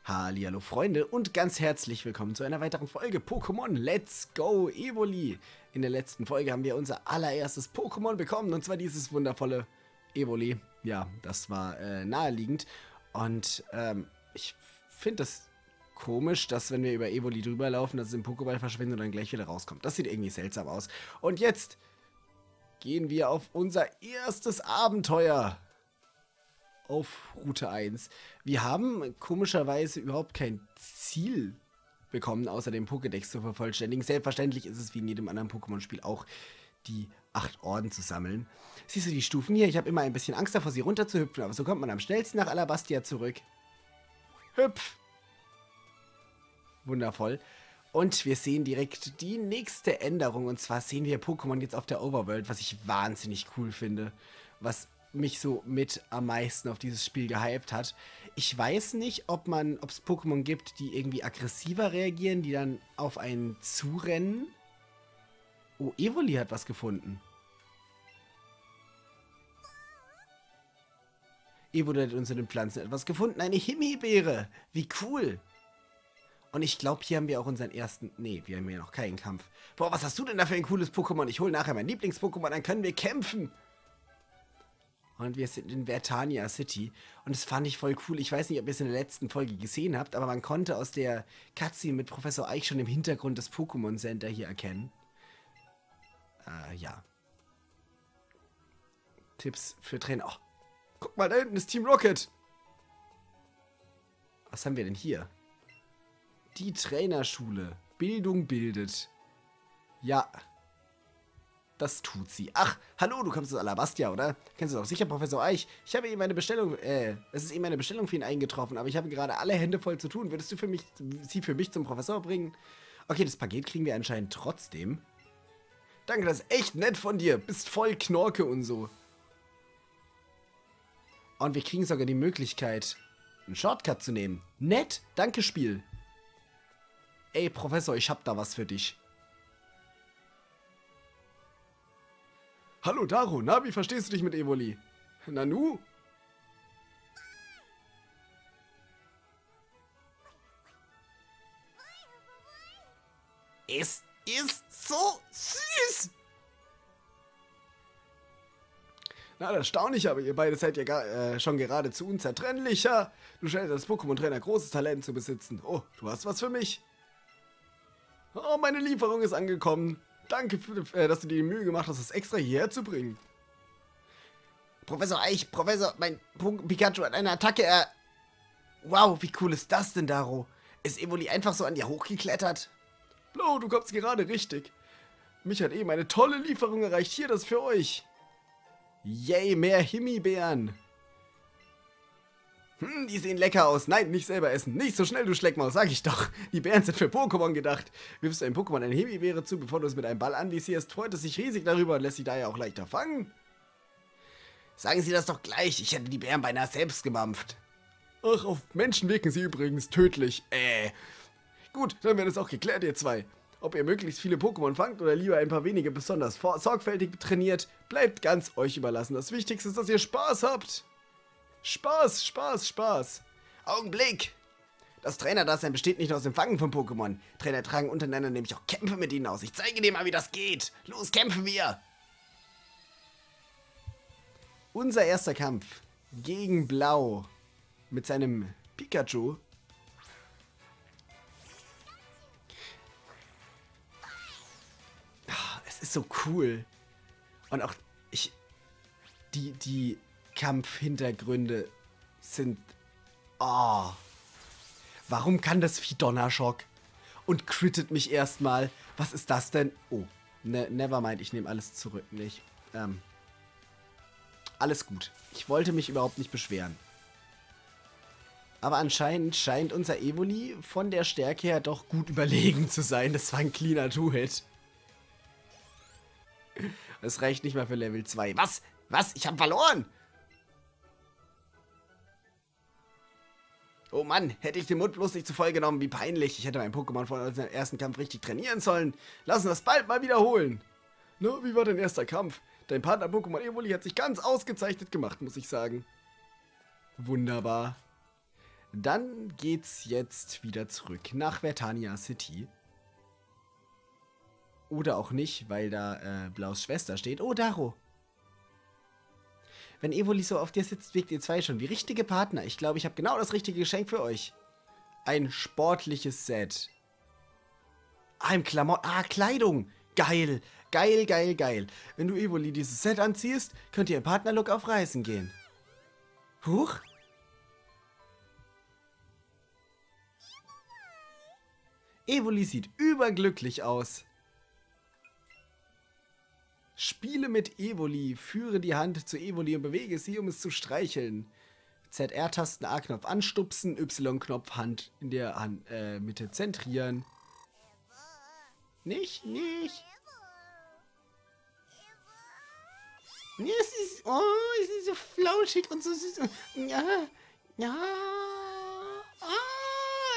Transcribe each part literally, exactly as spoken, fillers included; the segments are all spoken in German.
Hallihallo Freunde und ganz herzlich willkommen zu einer weiteren Folge Pokémon Let's Go Evoli. In der letzten Folge haben wir unser allererstes Pokémon bekommen und zwar dieses wundervolle Evoli. Ja, das war äh, naheliegend und ähm, ich finde das komisch, dass wenn wir über Evoli drüber laufen, dass es im Pokéball verschwindet und dann gleich wieder rauskommt. Das sieht irgendwie seltsam aus. Und jetzt gehen wir auf unser erstes Abenteuer. Auf Route eins. Wir haben komischerweise überhaupt kein Ziel bekommen, außer den Pokédex zu vervollständigen. Selbstverständlich ist es wie in jedem anderen Pokémon-Spiel auch, die acht Orden zu sammeln. Siehst du die Stufen hier? Ich habe immer ein bisschen Angst davor, sie runterzuhüpfen, aber so kommt man am schnellsten nach Alabastia zurück. Hüpf! Wundervoll. Und wir sehen direkt die nächste Änderung, und zwar sehen wir Pokémon jetzt auf der Overworld, was ich wahnsinnig cool finde, was mich so mit am meisten auf dieses Spiel gehypt hat. Ich weiß nicht, ob man, ob es Pokémon gibt, die irgendwie aggressiver reagieren, die dann auf einen zurennen. Oh, Evoli hat was gefunden. Evoli hat uns in den Pflanzen etwas gefunden. Eine Himbeere. Wie cool. Und ich glaube, hier haben wir auch unseren ersten... Nee, wir haben ja noch keinen Kampf. Boah, was hast du denn da für ein cooles Pokémon? Ich hole nachher mein Lieblings-Pokémon, dann können wir kämpfen. Und wir sind in Vertania City. Und das fand ich voll cool. Ich weiß nicht, ob ihr es in der letzten Folge gesehen habt, aber man konnte aus der Cutscene mit Professor Eich schon im Hintergrund das Pokémon Center hier erkennen. Äh, ja. Tipps für Trainer. Oh, guck mal, da hinten ist Team Rocket. Was haben wir denn hier? Die Trainerschule. Bildung bildet. Ja. Das tut sie. Ach, hallo, du kommst aus Alabastia, oder? Kennst du doch sicher, Professor Eich. Ich habe eben eine Bestellung, äh, es ist eben eine Bestellung für ihn eingetroffen, aber ich habe gerade alle Hände voll zu tun. Würdest du für mich, sie für mich zum Professor bringen? Okay, das Paket kriegen wir anscheinend trotzdem. Danke, das ist echt nett von dir. Bist voll Knorke und so. Und wir kriegen sogar die Möglichkeit, einen Shortcut zu nehmen. Nett, danke, Spiel. Ey, Professor, ich hab da was für dich. Hallo Daro, na, wie verstehst du dich mit Evoli? Nanu? Es ist so süß! Na, das staune ich, aber ihr beide seid ja gar, äh, schon geradezu unzertrennlicher. Du scheinst als Pokémon-Trainer großes Talent zu besitzen. Oh, du hast was für mich? Oh, meine Lieferung ist angekommen. Danke, für, äh, dass du dir die Mühe gemacht hast, das extra hierher zu bringen. Professor Eich, Professor, mein Pikachu hat eine Attacke. Äh wow, wie cool ist das denn, Daro? Ist Evoli einfach so an dir hochgeklettert? Blau, du kommst gerade richtig. Mich hat eben eine tolle Lieferung erreicht. Hier, das für euch. Yay, mehr Himbeeren. Hm, die sehen lecker aus. Nein, nicht selber essen. Nicht so schnell, du Schleckmaus, sag ich doch. Die Beeren sind für Pokémon gedacht. Wirfst du einem Pokémon eine Himbeere zu, bevor du es mit einem Ball anvisierst, freut es sich riesig darüber und lässt sich daher auch leichter fangen. Sagen Sie das doch gleich. Ich hätte die Beeren beinahe selbst gemampft. Ach, auf Menschen wirken sie übrigens tödlich. Äh. Gut, dann wird es auch geklärt, ihr zwei. Ob ihr möglichst viele Pokémon fangt oder lieber ein paar wenige besonders sorgfältig trainiert, bleibt ganz euch überlassen. Das Wichtigste ist, dass ihr Spaß habt. Spaß, Spaß, Spaß. Augenblick! Das Trainerdasein besteht nicht nur aus dem Fangen von Pokémon. Trainer tragen untereinander nämlich auch Kämpfe mit ihnen aus. Ich zeige dir mal, wie das geht. Los, kämpfen wir! Unser erster Kampf gegen Blau mit seinem Pikachu. Es ist so cool. Und auch ich... Die, die... Kampfhintergründe sind... Oh. Warum kann das Vieh Donnerschock? Und crittet mich erstmal. Was ist das denn? Oh, ne, nevermind, ich nehme alles zurück. Nicht. Ähm, alles gut. Ich wollte mich überhaupt nicht beschweren. Aber anscheinend scheint unser Evoli von der Stärke her doch gut überlegen zu sein. Das war ein cleaner Two-Hit. Das reicht nicht mal für Level zwei. Was? Was? Ich habe verloren! Oh Mann, hätte ich den Mund bloß nicht zu voll genommen, wie peinlich. Ich hätte mein Pokémon vor unserem ersten Kampf richtig trainieren sollen. Lass uns das bald mal wiederholen. Na, wie war dein erster Kampf? Dein Partner Pokémon Evoli hat sich ganz ausgezeichnet gemacht, muss ich sagen. Wunderbar. Dann geht's jetzt wieder zurück nach Vertania City. Oder auch nicht, weil da äh, Blaus Schwester steht. Oh, Daro. Wenn Evoli so auf dir sitzt, wirkt ihr zwei schon wie richtige Partner. Ich glaube, ich habe genau das richtige Geschenk für euch. Ein sportliches Set. Ah, im Klamotten. Ah, Kleidung. Geil. Geil, geil, geil. Wenn du Evoli dieses Set anziehst, könnt ihr im Partnerlook auf Reisen gehen. Huch. Evoli sieht überglücklich aus. Spiele mit Evoli. Führe die Hand zu Evoli und bewege sie, um es zu streicheln. Z R-Tasten, A-Knopf anstupsen, Y-Knopf Hand in der Hand, äh, Mitte zentrieren. Nicht, nicht. Nee, es ist, oh, es ist so flauschig und so süß. Ja, ja. Ah,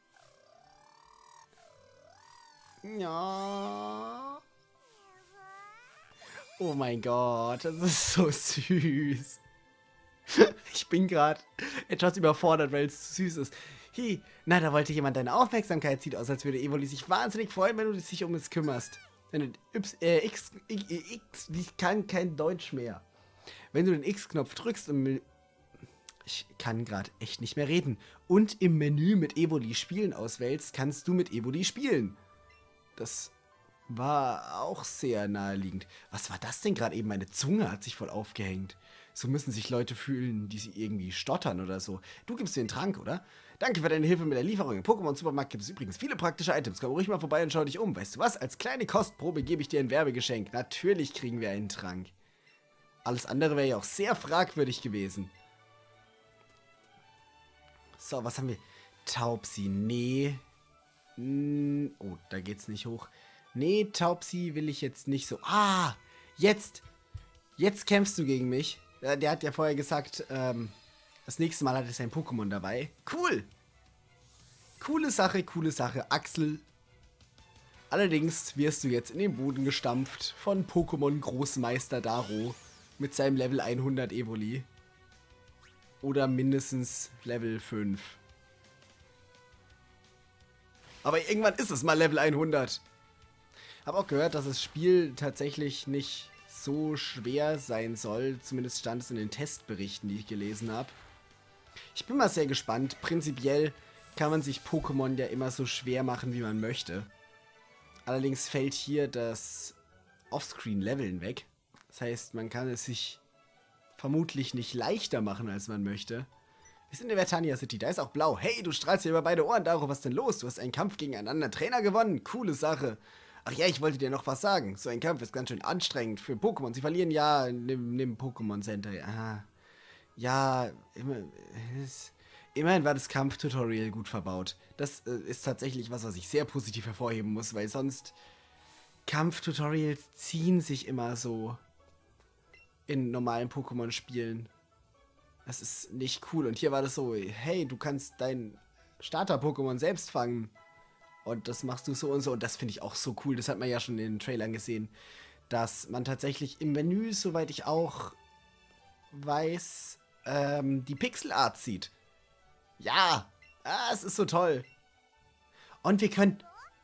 ja. Oh mein Gott, das ist so süß. Ich bin gerade etwas überfordert, weil es zu süß ist. Hi, na, da wollte jemand deine Aufmerksamkeit. Sieht aus, als würde Evoli sich wahnsinnig freuen, wenn du dich um es kümmerst. Wenn du y, äh, X, X, X, ich kann kein Deutsch mehr. Wenn du den X-Knopf drückst und ich kann gerade echt nicht mehr reden. Und im Menü mit Evoli Spielen auswählst, kannst du mit Evoli spielen. Das war auch sehr naheliegend. Was war das denn gerade eben? Meine Zunge hat sich voll aufgehängt. So müssen sich Leute fühlen, die sie irgendwie stottern oder so. Du gibst mir den Trank, oder? Danke für deine Hilfe mit der Lieferung. Im Pokémon-Supermarkt gibt es übrigens viele praktische Items. Komm ruhig mal vorbei und schau dich um. Weißt du was? Als kleine Kostprobe gebe ich dir ein Werbegeschenk. Natürlich kriegen wir einen Trank. Alles andere wäre ja auch sehr fragwürdig gewesen. So, was haben wir? Taubsi, nee. Hm, oh, da geht's nicht hoch. Nee, Taubsi will ich jetzt nicht so. Ah, jetzt. Jetzt kämpfst du gegen mich. Der, der hat ja vorher gesagt, ähm, das nächste Mal hat er sein Pokémon dabei. Cool. Coole Sache, coole Sache. Axel. Allerdings wirst du jetzt in den Boden gestampft von Pokémon-Großmeister Daro mit seinem Level hundert Evoli. Oder mindestens Level fünf. Aber irgendwann ist es mal Level hundert. Hab auch gehört, dass das Spiel tatsächlich nicht so schwer sein soll. Zumindest stand es in den Testberichten, die ich gelesen habe. Ich bin mal sehr gespannt. Prinzipiell kann man sich Pokémon ja immer so schwer machen, wie man möchte. Allerdings fällt hier das Offscreen-Leveln weg. Das heißt, man kann es sich vermutlich nicht leichter machen, als man möchte. Wir sind in Vertania City, da ist auch blau. Hey, du strahlst hier über beide Ohren, Daro, was denn los? Du hast einen Kampf gegen einen anderen Trainer gewonnen. Coole Sache. Ach ja, ich wollte dir noch was sagen. So ein Kampf ist ganz schön anstrengend für Pokémon. Sie verlieren ja in dem, dem Pokémon Center. Aha. Ja, immer, es, immerhin war das Kampftutorial gut verbaut. Das äh, ist tatsächlich was, was ich sehr positiv hervorheben muss, weil sonst Kampftutorials ziehen sich immer so in normalen Pokémon-Spielen. Das ist nicht cool. Und hier war das so, hey, du kannst dein Starter-Pokémon selbst fangen. Und das machst du so und so. Und das finde ich auch so cool. Das hat man ja schon in den Trailern gesehen. Dass man tatsächlich im Menü, soweit ich auch weiß, ähm, die Pixelart sieht. Ja, ah, es ist so toll. Und wir können...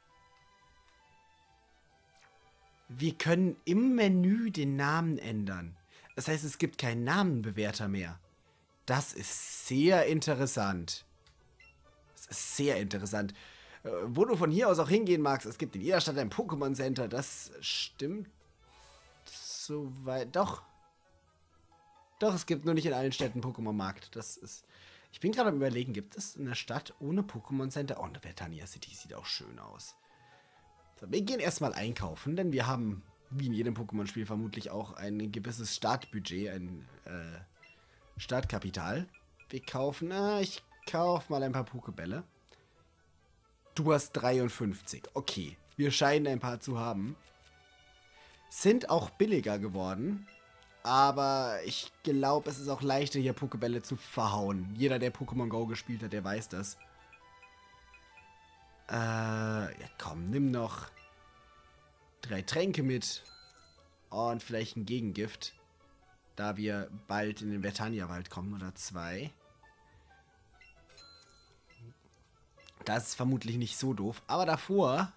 Wir können im Menü den Namen ändern. Das heißt, es gibt keinen Namenbewerter mehr. Das ist sehr interessant. Das ist sehr interessant. Äh, wo du von hier aus auch hingehen magst, es gibt in jeder Stadt ein Pokémon Center. Das stimmt soweit. Doch. Doch, es gibt nur nicht in allen Städten Pokémon Markt. Das ist. Ich bin gerade am Überlegen, gibt es eine Stadt ohne Pokémon Center? Oh, eine Vertania City sieht auch schön aus. So, wir gehen erstmal einkaufen, denn wir haben, wie in jedem Pokémon-Spiel, vermutlich auch ein gewisses Startbudget, ein äh, Startkapital. Wir kaufen, äh, ich kaufe mal ein paar Pokébälle. Du hast dreiundfünfzig. Okay, wir scheinen ein paar zu haben. Sind auch billiger geworden. Aber ich glaube, es ist auch leichter, hier Pokébälle zu verhauen. Jeder, der Pokémon Go gespielt hat, der weiß das. Äh, ja komm, nimm noch drei Tränke mit. Und vielleicht ein Gegengift. Da wir bald in den Vertania-Wald kommen, oder zwei. Das ist vermutlich nicht so doof. Aber davor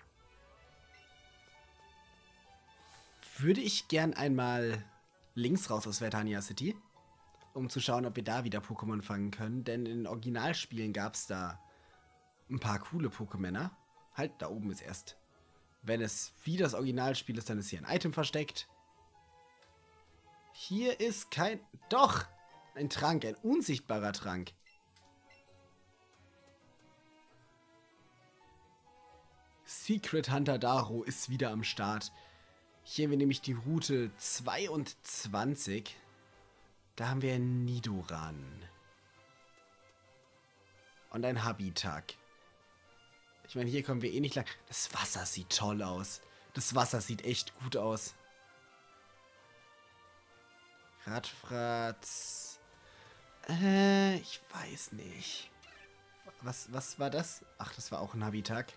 würde ich gern einmal links raus aus Vertania City, um zu schauen, ob wir da wieder Pokémon fangen können. Denn in den Originalspielen gab es da ein paar coole Pokémänner. Halt, da oben ist erst. Wenn es wie das Originalspiel ist, dann ist hier ein Item versteckt. Hier ist kein... Doch! Ein Trank, ein unsichtbarer Trank. Secret Hunter Daro ist wieder am Start. Hier haben wir nämlich die Route zweiundzwanzig. Da haben wir einen Nidoran. Und ein Habitak. Ich meine, hier kommen wir eh nicht lang. Das Wasser sieht toll aus. Das Wasser sieht echt gut aus. Radfratz. Äh, ich weiß nicht. Was, was war das? Ach, das war auch ein Habitak.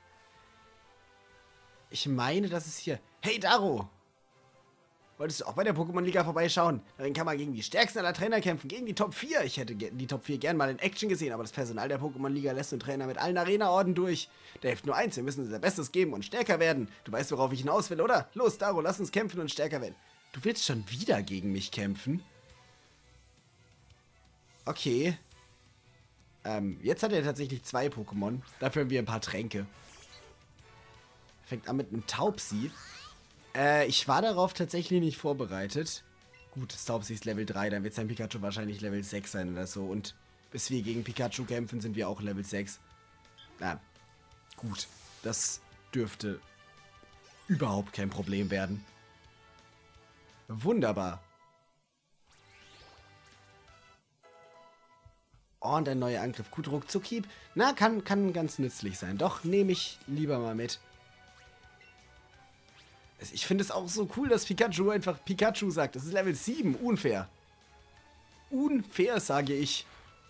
Ich meine, das ist hier... Hey, Daro! Wolltest du auch bei der Pokémon-Liga vorbeischauen? Darin kann man gegen die stärksten aller Trainer kämpfen, gegen die Top vier. Ich hätte die Top vier gern mal in Action gesehen, aber das Personal der Pokémon-Liga lässt den Trainer mit allen Arena-Orden durch. Da hilft nur eins, wir müssen unser Bestes geben und stärker werden. Du weißt, worauf ich hinaus will, oder? Los, Daro, lass uns kämpfen und stärker werden. Du willst schon wieder gegen mich kämpfen? Okay. Ähm, jetzt hat er tatsächlich zwei Pokémon. Dafür haben wir ein paar Tränke. Fängt an mit einem Taubsi. Äh, ich war darauf tatsächlich nicht vorbereitet. Gut, das Taubsi ist Level drei, dann wird sein Pikachu wahrscheinlich Level sechs sein oder so. Und bis wir gegen Pikachu kämpfen, sind wir auch Level sechs. Na, gut. Das dürfte überhaupt kein Problem werden. Wunderbar. Oh, und ein neuer Angriff. Gut, Ruckzuckhieb. Na, kann, kann ganz nützlich sein. Doch, nehme ich lieber mal mit. Ich finde es auch so cool, dass Pikachu einfach Pikachu sagt. Das ist Level sieben. Unfair. Unfair, sage ich.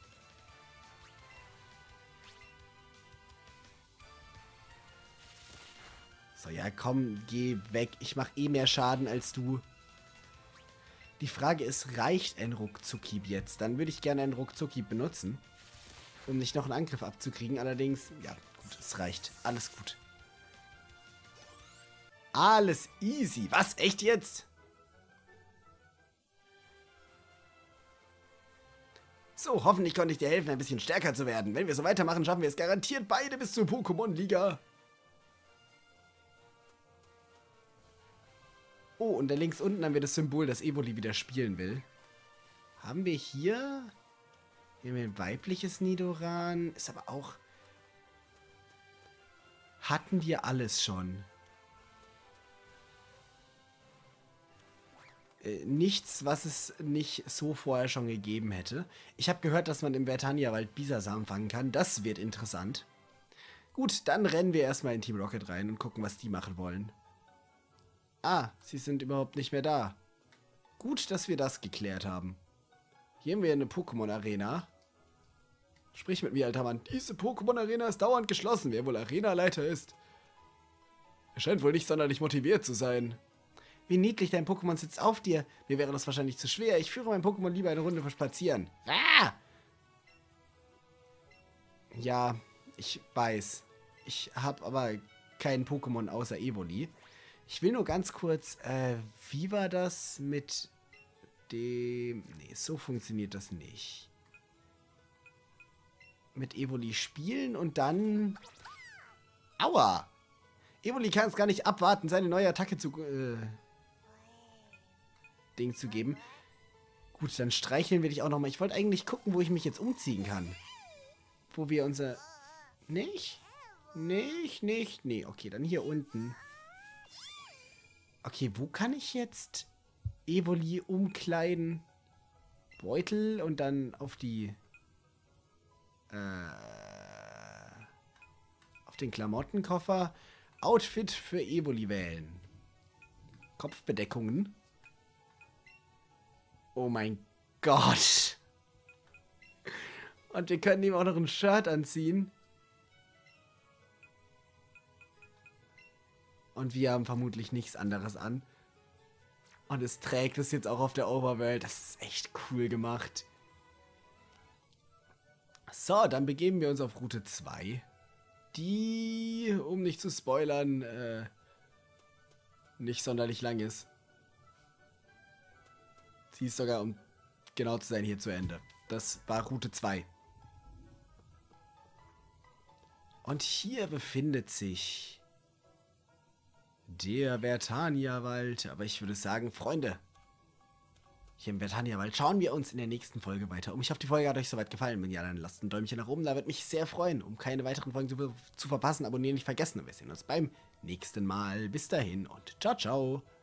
So, ja, komm, geh weg. Ich mache eh mehr Schaden als du. Die Frage ist, reicht ein Ruckzuckhieb jetzt? Dann würde ich gerne einen Ruckzuckhieb benutzen, um nicht noch einen Angriff abzukriegen. Allerdings, ja, gut, es reicht. Alles gut. Alles easy. Was? Echt jetzt? So, hoffentlich konnte ich dir helfen, ein bisschen stärker zu werden. Wenn wir so weitermachen, schaffen wir es garantiert beide bis zur Pokémon-Liga. Oh, und da links unten haben wir das Symbol, dass Evoli wieder spielen will. Haben wir hier... Hier haben wir ein weibliches Nidoran. Ist aber auch... Hatten wir alles schon. Nichts, was es nicht so vorher schon gegeben hätte. Ich habe gehört, dass man im Vertania-Wald Bisasam fangen kann. Das wird interessant. Gut, dann rennen wir erstmal in Team Rocket rein und gucken, was die machen wollen. Ah, sie sind überhaupt nicht mehr da. Gut, dass wir das geklärt haben. Hier haben wir eine Pokémon-Arena. Sprich mit mir, alter Mann. Diese Pokémon-Arena ist dauernd geschlossen. Wer wohl Arena-Leiter ist? Er scheint wohl nicht sonderlich motiviert zu sein. Wie niedlich, dein Pokémon sitzt auf dir. Mir wäre das wahrscheinlich zu schwer. Ich führe mein Pokémon lieber eine Runde spazieren. Ah! Ja, ich weiß. Ich habe aber kein Pokémon außer Evoli. Ich will nur ganz kurz, äh, wie war das mit dem... Nee, so funktioniert das nicht. Mit Evoli spielen und dann... Aua! Evoli kann es gar nicht abwarten, seine neue Attacke zu... Äh, Ding zu geben. Gut, dann streicheln wir dich auch nochmal. Ich wollte eigentlich gucken, wo ich mich jetzt umziehen kann. Wo wir unser... Nicht? Nicht, nicht, nee. Okay, dann hier unten. Okay, wo kann ich jetzt Evoli umkleiden? Beutel und dann auf die... Äh... Auf den Klamottenkoffer. Outfit für Evoli wählen. Kopfbedeckungen. Oh mein Gott. Und wir können ihm auch noch ein Shirt anziehen. Und wir haben vermutlich nichts anderes an. Und es trägt es jetzt auch auf der Overworld. Das ist echt cool gemacht. So, dann begeben wir uns auf Route zwei. die, um nicht zu spoilern, äh, nicht sonderlich lang ist. Sie ist sogar, um genau zu sein, hier zu Ende. Das war Route zwei. Und hier befindet sich der Vertania-Wald. Aber ich würde sagen, Freunde, hier im Vertania-Wald schauen wir uns in der nächsten Folge weiter um. Ich hoffe, die Folge hat euch soweit gefallen. Wenn ja, dann lasst ein Däumchen nach oben. Da würde mich sehr freuen, um keine weiteren Folgen zu, zu verpassen. Abonnieren nicht vergessen. Und wir sehen uns beim nächsten Mal. Bis dahin und ciao, ciao.